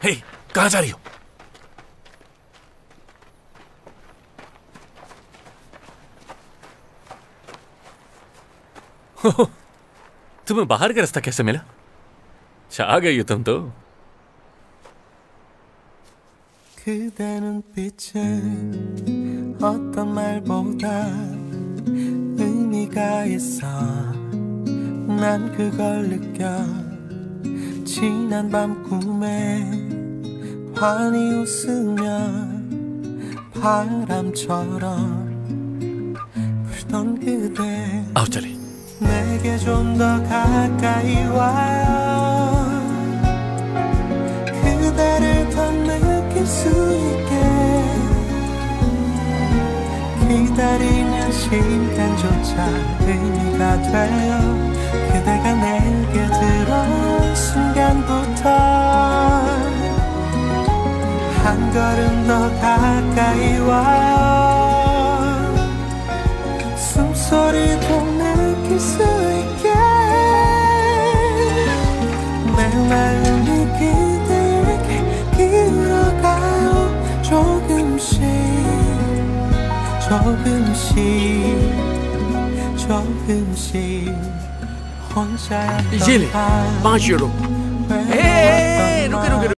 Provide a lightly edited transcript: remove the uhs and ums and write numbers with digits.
हे, कहाँ जा रही हो? तुम्हें बाहर का रास्ता कैसे मिला? छा गई हो तुम तो। 그대 눈빛에 어떤 말보다 의미가 있어. 난 그걸 느껴. 지난 밤 꿈에 환히 웃으며 바람처럼 불던 그대. आओ चले। 내게 좀 더 가까이 와요. 그대를 더 느낄 수 있게 기다리는 시간조차 의미가 돼요. 그대가 내게 들어온 순간부터 한 걸음 더 가까이 와요. 숨소리도 느낄 수 있게 내 마음이 그대에게 기울어가요. 조금씩 혼자 ये ले, 5 यूरो। रुके रुके रुके।